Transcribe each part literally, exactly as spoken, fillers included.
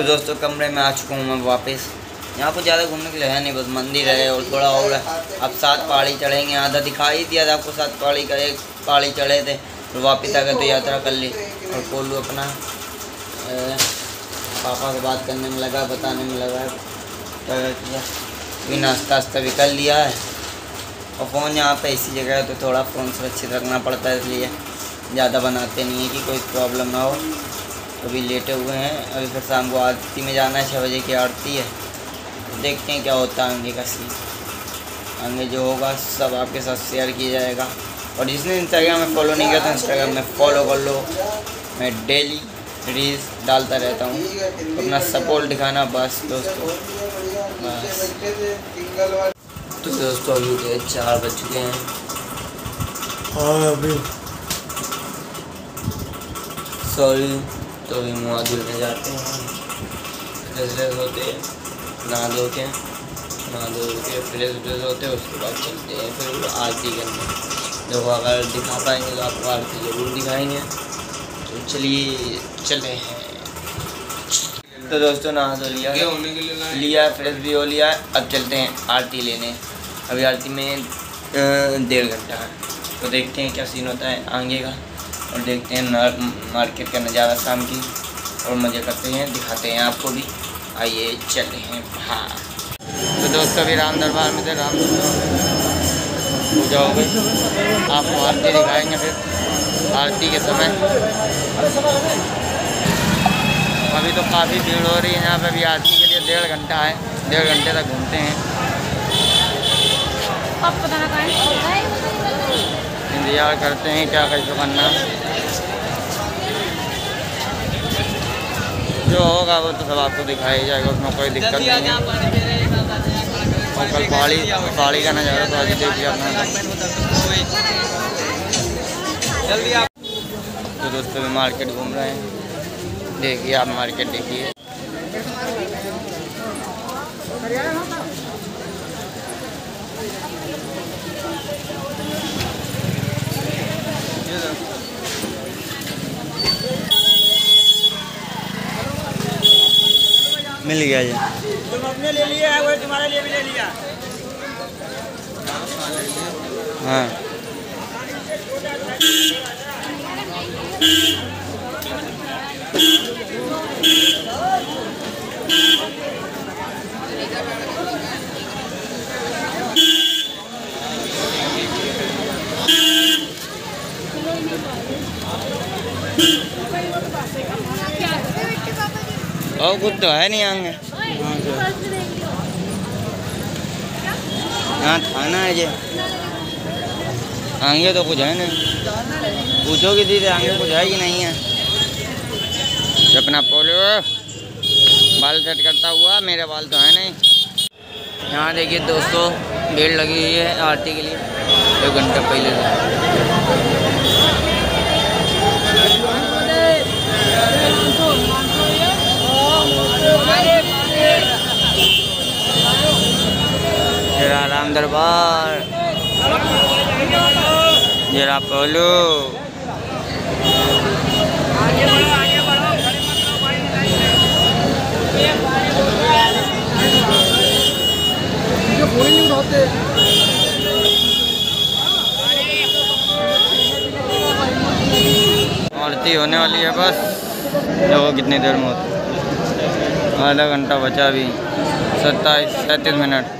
दोस्तों कमरे में आ चुका हूँ मैं वापस। यहाँ पर ज़्यादा घूमने के लिए है नहीं, बस मंदिर है और थोड़ा और है। अब सात पहाड़ी चढ़ेंगे, आधा दिखा ही दिया था आपको, सात पहाड़ी का एक पहाड़ी चढ़े थे और वापस आ गए तो यात्रा कर ली। और कोलू अपना पापा से बात करने में लगा, बताने में लगा क्या किया। भी नाश्ता वास्ता भी कर लिया है और फ़ोन यहाँ पे इसी जगह है तो थोड़ा फ़ोन सुरक्षित रखना पड़ता है, इसलिए ज़्यादा बनाते नहीं है कि कोई प्रॉब्लम ना हो। अभी लेटे हुए हैं, अभी फिर शाम को आरती में जाना है, छः बजे की आरती है। तो देखते हैं क्या होता है आगे का सीन। आगे जो होगा सब आपके साथ शेयर किया जाएगा। और जिसने इंस्टाग्राम में फॉलो नहीं किया तो इंस्टाग्राम में फॉलो कर लो। मैं डेली रील्स डालता रहता हूँ, तो अपना सपोर्ट दिखाना बस दोस्तों, बस। तो दोस्तों अभी के चार बज चुके हैं और अभी सॉरी तो अभी मुँह धुलने जाते हैं, फ्रेश फ्रेश होते हैं, नहा धो के नहा धो के फ्रेश फ्रेश होते हैं। उसके बाद चलते हैं फिर आरती करने। देखो अगर दिखा पाएंगे तो आपको आरती ज़रूर दिखाएंगे। तो चलिए चले हैं। तो दोस्तों नहा धो लिया लिया फ्रेश भी हो लिया। अब चलते हैं आरती लेने। अभी आरती में डेढ़ घंटा है, तो देखते हैं क्या सीन होता है आगे का और देखते हैं मार्केट का नज़ारा शाम की और मज़े करते हैं, दिखाते हैं आपको भी। आइए चलते हैं बाहर। तो दोस्तों अभी राम दरबार में थे, राम पूजा हो गई, आपको आरती दिखाएंगे फिर आरती के समय। अभी तो काफ़ी भीड़ हो रही है यहाँ पे। अभी आरती के लिए डेढ़ घंटा है, डेढ़ घंटे तक घूमते हैं, इंतज़ार करते हैं क्या कैसे करना। जो होगा वो तो सब आपको दिखाया जाएगा, उसमें कोई दिक्कत नहीं है। और कल पहाड़ी पहाड़ी का नज़ारा तो आज देख लिया अपना। तो दोस्तों भी मार्केट घूम रहे हैं, देखिए आप मार्केट देखिए। मिल गया ये, तुम अपने ले लिया है, वो तुम्हारे लिए भी ले लिया। हाँ और कुछ तो है नहीं आगे। हाँ थाना है ये, आगे तो कुछ है नहीं। पूछो किसी से आगे कुछ है कि नहीं है। अपना पोलो बाल सेट करता हुआ, मेरे बाल तो है नहीं। यहाँ देखिए दोस्तों भीड़ लगी हुई है आरती के लिए, एक घंटा पहले से। जरा राम दरबार, जरा पोलो। आरती होने वाली है बस, देखो कितनी देर में होती है। आधा घंटा बचा अभी, सत्ताईस सैंतीस मिनट।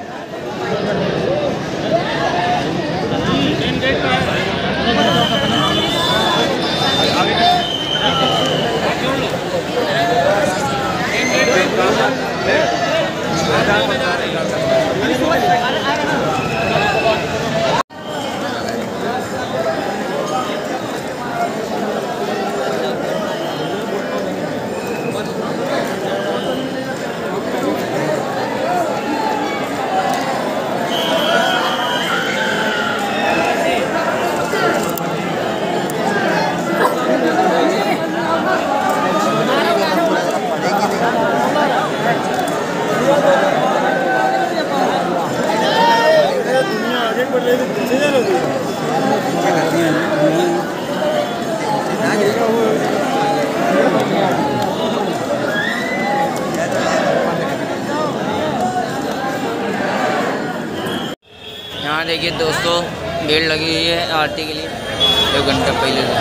यहाँ देखिए दोस्तों भीड़ लगी हुई है आरती के लिए एक घंटे पहले से।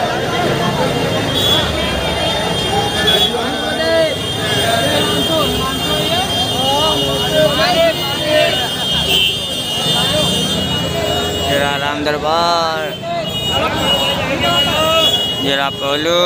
जरा राम दरबार जरा पोलो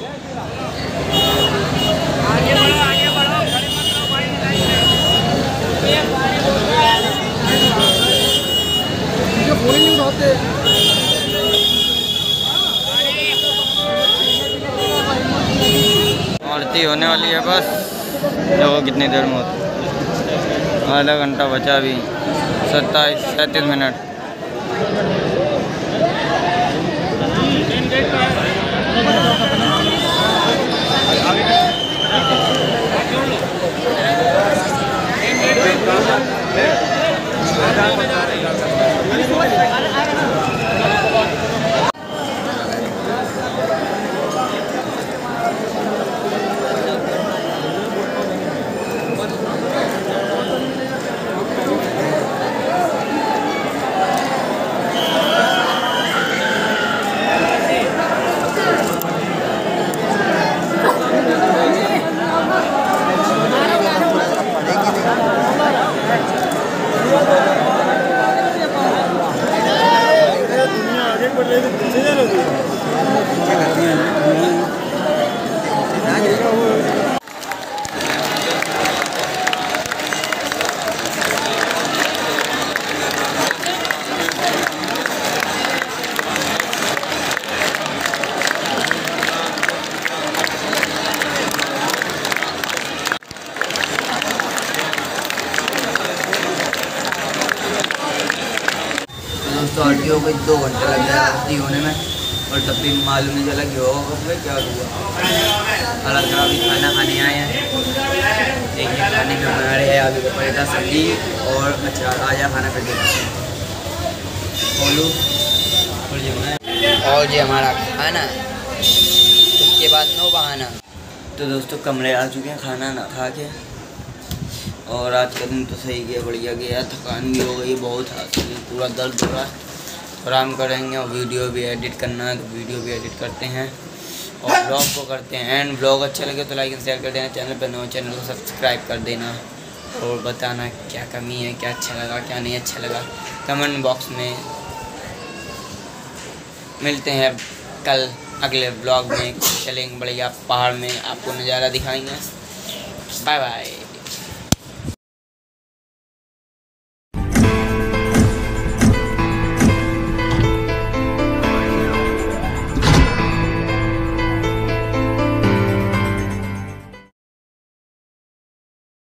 आरती होने वाली है बस। देखो कितनी देर में होती, आधा घंटा बचा अभी, सत्ताईस सैंतीस मिनट। तो आरती हो गई, दो घंटे लग गया आरती होने में और तब भी मालूम नहीं चला कि होगा उसमें क्या हुआ। अलग तरह अभी खाना खाने आए हैं। देखिए खाने में हमारे है आलू का पराठा सब्जी और अचार। आजा खाना कर देते हैं बोलू और ये हमारा खाना, उसके बाद नो बहाना। तो दोस्तों कमरे आ चुके हैं खाना ना खा के, और आज का दिन तो सही गया, बढ़िया गया। थकान भी हो गई बहुत, हाथ पूरा दर्द हो रहा है। आराम करेंगे और वीडियो भी एडिट करना है तो वीडियो भी एडिट करते हैं और ब्लॉग को करते हैं एंड। ब्लॉग अच्छा लगे तो लाइक एंड शेयर कर देना, चैनल पर नए चैनल को सब्सक्राइब कर देना और बताना क्या कमी है, क्या अच्छा लगा क्या नहीं अच्छा लगा कमेंट बॉक्स में। मिलते हैं कल अगले ब्लॉग में, चलेंगे बढ़िया पहाड़ में, आपको नज़ारा दिखाएंगे। Bye bye.